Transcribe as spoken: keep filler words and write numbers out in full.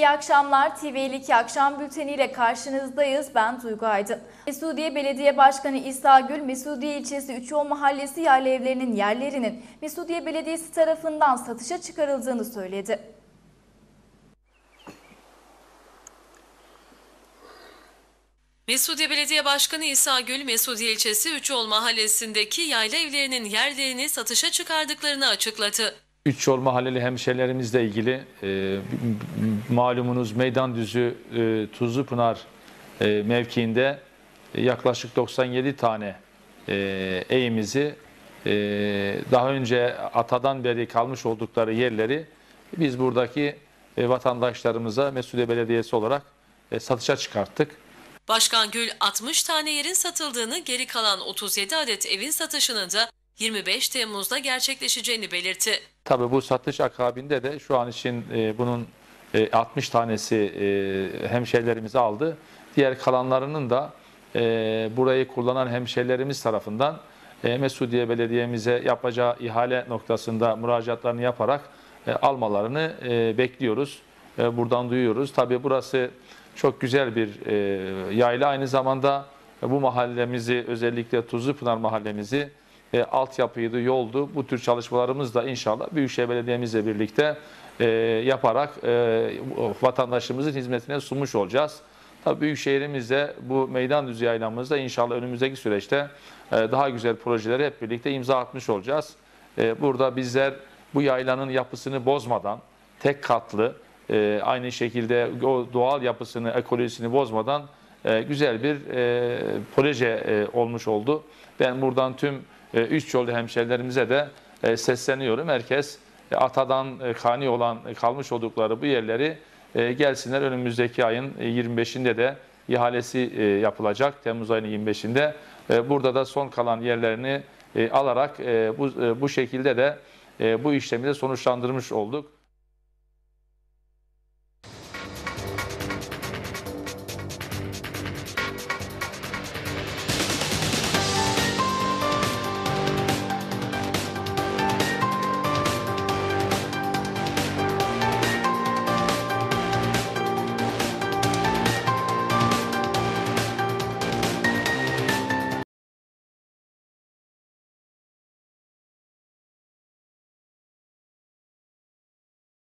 İyi akşamlar. T V iki akşam bülteniyle karşınızdayız. Ben Duygu Aydın. Mesudiye Belediye Başkanı İsa Gül, Mesudiye ilçesi Üçyol Mahallesi yayla evlerinin yerlerinin Mesudiye Belediyesi tarafından satışa çıkarıldığını söyledi. Mesudiye Belediye Başkanı İsa Gül, Mesudiye ilçesi Üçyol Mahallesi'ndeki yayla evlerinin yerlerini satışa çıkardıklarını açıkladı. Üçyol mahalleli hemşehrilerimizle ilgili e, malumunuz Meydandüzü e, Tuzlupınar e, mevkiinde e, yaklaşık doksan yedi tane e, evimizi e, daha önce atadan beri kalmış oldukları yerleri biz buradaki e, vatandaşlarımıza Mesudiye Belediyesi olarak e, satışa çıkarttık. Başkan Gül altmış tane yerin satıldığını, geri kalan otuz yedi adet evin satışının da yirmi beş Temmuz'da gerçekleşeceğini belirtti. Tabii bu satış akabinde de şu an için e, bunun e, altmış tanesi e, hemşehrilerimiz aldı. Diğer kalanlarının da e, burayı kullanan hemşehrilerimiz tarafından e, Mesudiye Belediye'mize yapacağı ihale noktasında müracaatlarını yaparak e, almalarını e, bekliyoruz. E, buradan duyuyoruz. Tabii burası çok güzel bir e, yayla. Aynı zamanda e, bu mahallemizi, özellikle Tuzlupınar mahallemizi, E, altyapıydı, yoldu. Bu tür çalışmalarımız da inşallah Büyükşehir Belediye'mizle birlikte e, yaparak e, vatandaşımızın hizmetine sunmuş olacağız. Tabii Büyükşehir'imizde bu Meydandüzü yaylamızda inşallah önümüzdeki süreçte e, daha güzel projeleri hep birlikte imza atmış olacağız. E, burada bizler bu yaylanın yapısını bozmadan, tek katlı, e, aynı şekilde o doğal yapısını, ekolojisini bozmadan e, güzel bir e, proje e, olmuş oldu. Ben buradan tüm üç yollu hemşehrilerimize de sesleniyorum. Herkes atadan kani olan kalmış oldukları bu yerleri gelsinler. Önümüzdeki ayın yirmi beşinde de ihalesi yapılacak. Temmuz ayının yirmi beşinde. Burada da son kalan yerlerini alarak bu, bu şekilde de bu işlemi de sonuçlandırmış olduk.